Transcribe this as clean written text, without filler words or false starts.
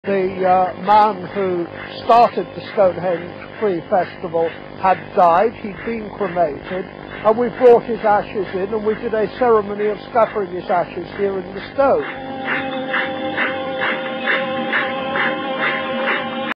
The man who started the Stonehenge Free Festival had died. He'd been cremated, and we brought his ashes in, and we did a ceremony of scattering his ashes here in the stone.